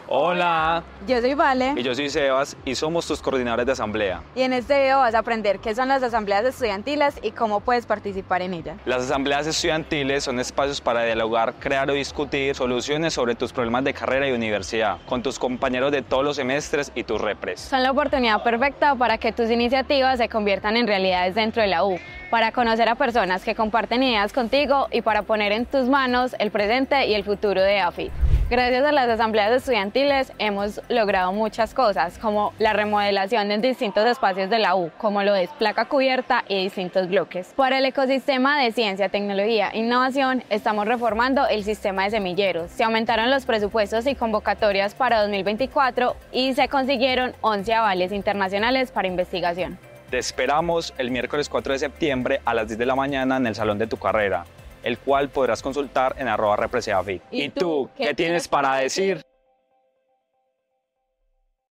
Hola, Yo soy Vale y yo soy Sebas y somos tus coordinadores de asamblea. y en este video vas a aprender qué son las asambleas estudiantiles y cómo puedes participar en ellas. Las asambleas estudiantiles son espacios para dialogar, crear o discutir soluciones sobre tus problemas de carrera y universidad con tus compañeros de todos los semestres y tus repres. Son la oportunidad perfecta para que tus iniciativas se conviertan en realidades dentro de la U, para conocer a personas que comparten ideas contigo y para poner en tus manos el presente y el futuro de AFIT. Gracias a las asambleas estudiantiles hemos logrado muchas cosas, como la remodelación en distintos espacios de la U, como lo es placa cubierta y distintos bloques. Para el ecosistema de ciencia, tecnología e innovación, estamos reformando el sistema de semilleros. Se aumentaron los presupuestos y convocatorias para 2024 y se consiguieron 11 avales internacionales para investigación. Te esperamos el miércoles 4 de septiembre a las 10 de la mañana en el salón de tu carrera, el cual podrás consultar en @represeafit. ¿Y tú, qué tienes para decir?